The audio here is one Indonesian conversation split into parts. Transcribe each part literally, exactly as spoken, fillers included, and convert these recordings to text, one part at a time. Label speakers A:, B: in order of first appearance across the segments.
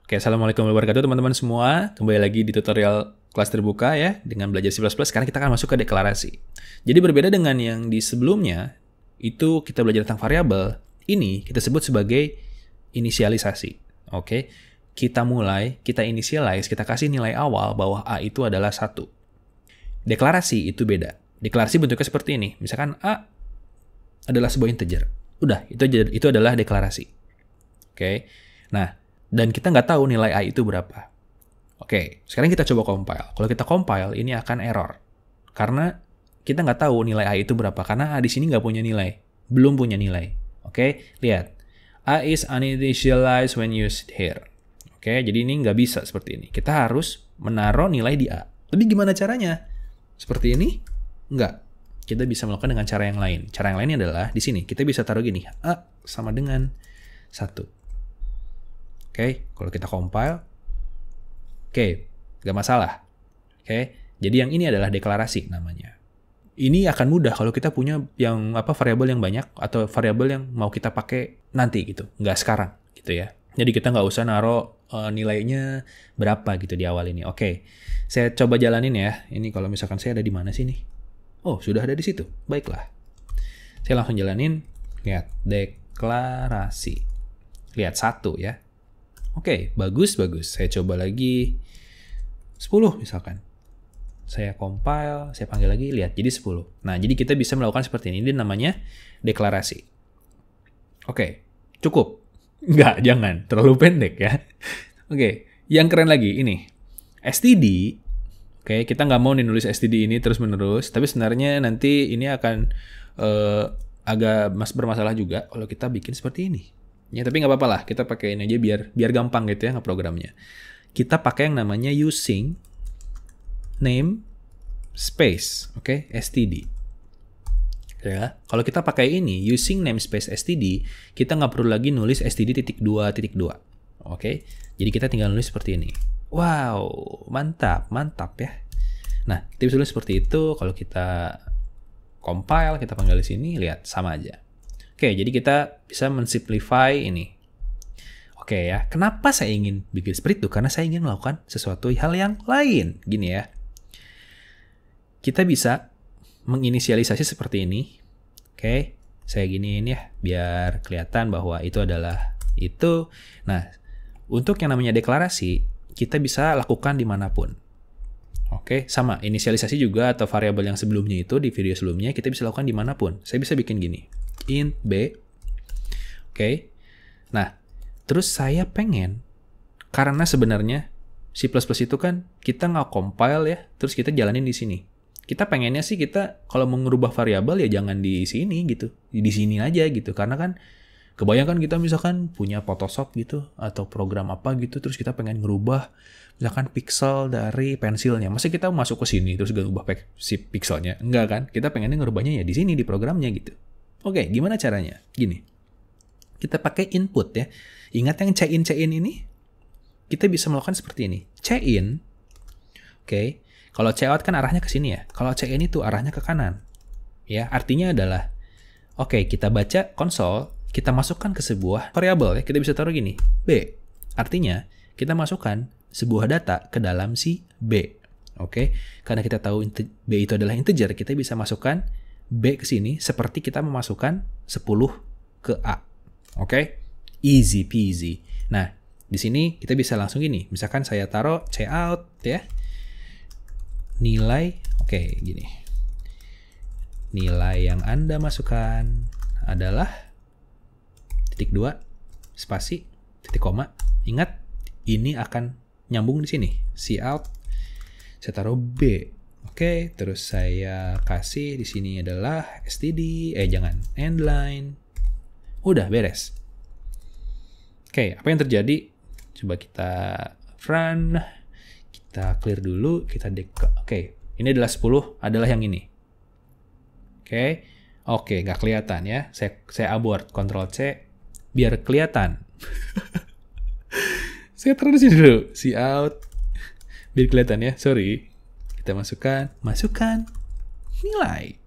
A: Oke, Assalamualaikum warahmatullahi wabarakatuh teman-teman semua. Kembali lagi di tutorial kelas terbuka ya, dengan belajar C plus plus. Sekarang kita akan masuk ke deklarasi. Jadi berbeda dengan yang di sebelumnya, itu kita belajar tentang variabel. Ini kita sebut sebagai inisialisasi. Oke, kita mulai, kita initialize, kita kasih nilai awal bahwa A itu adalah satu. Deklarasi itu beda. Deklarasi bentuknya seperti ini. Misalkan A adalah sebuah integer. Udah, itu itu adalah deklarasi. Oke, nah, dan kita nggak tahu nilai A itu berapa. Oke, sekarang kita coba compile. Kalau kita compile, ini akan error. Karena kita nggak tahu nilai A itu berapa. Karena A di sini nggak punya nilai. Belum punya nilai. Oke, lihat. A is uninitialized when used here. Oke, jadi ini nggak bisa seperti ini. Kita harus menaruh nilai di A. Tapi gimana caranya? Seperti ini? Nggak. Kita bisa melakukan dengan cara yang lain. Cara yang lainnya adalah di sini. Kita bisa taruh gini. A sama dengan satu. Oke, okay, kalau kita compile, oke, okay, gak masalah. Oke, okay, jadi yang ini adalah deklarasi namanya. Ini akan mudah kalau kita punya yang apa variabel yang banyak atau variabel yang mau kita pakai nanti gitu, nggak sekarang gitu ya. Jadi kita nggak usah naruh uh, nilainya berapa gitu di awal ini. Oke, okay, saya coba jalanin ya. Ini kalau misalkan saya ada di mana sih nih? Oh, sudah ada di situ. Baiklah, saya langsung jalanin. Lihat deklarasi. Lihat satu ya. Oke, okay, bagus, bagus. Saya coba lagi sepuluh misalkan. Saya compile, saya panggil lagi, lihat, jadi sepuluh. Nah, jadi kita bisa melakukan seperti ini. Ini namanya deklarasi. Oke, okay, cukup. Enggak, jangan. Terlalu pendek ya. Oke, okay, yang keren lagi, ini. S T D. Oke, okay, kita nggak mau nih nulis S T D ini terus-menerus. Tapi sebenarnya nanti ini akan uh, agak mas bermasalah juga kalau kita bikin seperti ini. Ya, tapi nggak apa-apa lah, kita pakai ini aja biar biar gampang gitu ya ngeprogramnya. Kita pakai yang namanya using name space, oke, okay? S T D. Ya, kalau kita pakai ini using namespace S T D, kita nggak perlu lagi nulis S T D titik dua titik dua, oke? Okay? Jadi kita tinggal nulis seperti ini. Wow, mantap, mantap ya. Nah, kita bisa nulis seperti itu. Kalau kita compile, kita panggil di sini, lihat sama aja. Oke, jadi kita bisa mensimplify ini. Oke ya, kenapa saya ingin bikin seperti itu? Karena saya ingin melakukan sesuatu hal yang lain. Gini ya, kita bisa menginisialisasi seperti ini. Oke, saya giniin ya, biar kelihatan bahwa itu adalah itu. Nah, untuk yang namanya deklarasi, kita bisa lakukan dimanapun. Oke, sama inisialisasi juga atau variabel yang sebelumnya itu di video sebelumnya, kita bisa lakukan dimanapun. Saya bisa bikin gini. Int B. Oke. Okay. Nah, terus saya pengen, karena sebenarnya C plus plus itu kan kita nggak compile ya, terus kita jalanin di sini. Kita pengennya sih kita kalau mau ngerubah variabel ya jangan di sini gitu, di sini aja gitu. Karena kan kebayangkan kita misalkan punya Photoshop gitu atau program apa gitu, terus kita pengen ngerubah misalkan pixel dari pensilnya. Masa kita masuk ke sini terus ngerubah si pixelnya? Enggak kan? Kita pengennya ngerubahnya ya di sini di programnya gitu. Oke, gimana caranya? Gini, kita pakai input ya. Ingat yang cin cin ini? Kita bisa melakukan seperti ini. Cin, oke. Okay. Kalau cout kan arahnya ke sini ya. Kalau cin itu arahnya ke kanan. Ya, artinya adalah, oke, okay, kita baca konsol, kita masukkan ke sebuah variabel ya. Kita bisa taruh gini, B. Artinya, kita masukkan sebuah data ke dalam si B. Oke, okay. Karena kita tahu B itu adalah integer, kita bisa masukkan B ke sini seperti kita memasukkan sepuluh ke A. Oke? Okay? Easy peasy. Nah, di sini kita bisa langsung gini. Misalkan saya taruh cout ya. Nilai, oke, okay, gini. Nilai yang Anda masukkan adalah titik dua spasi titik koma. Ingat, ini akan nyambung di sini. Cout saya taruh B. Oke, okay, terus saya kasih di sini adalah S T D, eh jangan, endline. Udah beres. Oke, okay, apa yang terjadi? Coba kita run, kita clear dulu, kita dek. Oke, okay, ini adalah sepuluh, adalah yang ini. Oke, okay. Oke, okay, nggak kelihatan ya. Saya saya abort, Ctrl C, biar kelihatan. Saya taruh di sini dulu, cout, biar kelihatan ya. Sorry. Kita masukkan, masukkan nilai.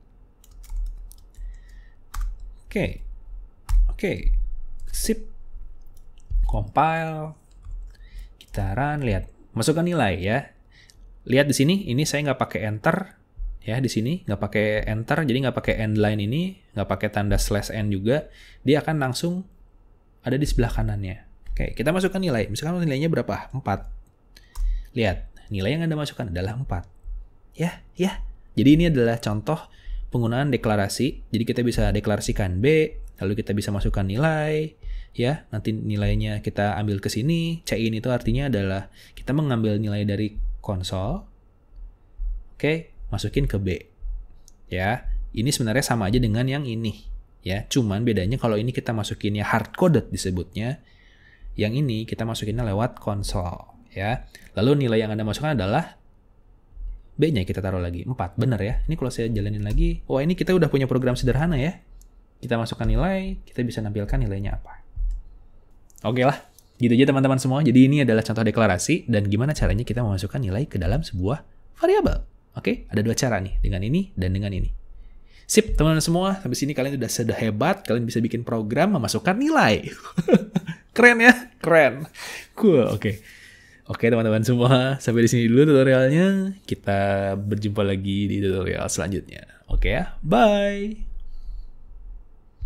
A: Oke, okay. oke, okay. Sip, compile, Kita run, lihat. Masukkan nilai ya. Lihat di sini, ini saya nggak pakai enter. Ya, di sini nggak pakai enter, jadi nggak pakai end line ini, nggak pakai tanda slash n juga. Dia akan langsung ada di sebelah kanannya. Oke, kita masukkan nilai. Misalkan nilainya berapa? empat. Lihat, nilai yang Anda masukkan adalah empat. Ya, ya. Jadi ini adalah contoh penggunaan deklarasi. Jadi kita bisa deklarasikan B, lalu kita bisa masukkan nilai. Ya, nanti nilainya kita ambil ke sini. C-in itu artinya adalah kita mengambil nilai dari konsol. Oke, masukin ke B. Ya, ini sebenarnya sama aja dengan yang ini. Ya, cuman bedanya kalau ini kita masukinnya hard coded disebutnya. Yang ini kita masukinnya lewat konsol. Ya, lalu nilai yang Anda masukkan adalah B-nya kita taruh lagi empat. Benar ya? Ini kalau saya jalanin lagi, wah ini kita udah punya program sederhana ya. Kita masukkan nilai, kita bisa nampilkan nilainya apa. Oke lah, gitu aja teman-teman semua. Jadi ini adalah contoh deklarasi dan gimana caranya kita memasukkan nilai ke dalam sebuah variabel. Oke, ada dua cara nih, dengan ini dan dengan ini. Sip, teman-teman semua, sampai sini kalian udah sudah hebat, kalian bisa bikin program memasukkan nilai. Keren ya? Keren. Cool, oke. Oke teman-teman semua, sampai di sini dulu tutorialnya. Kita berjumpa lagi di tutorial selanjutnya. Oke ya, bye.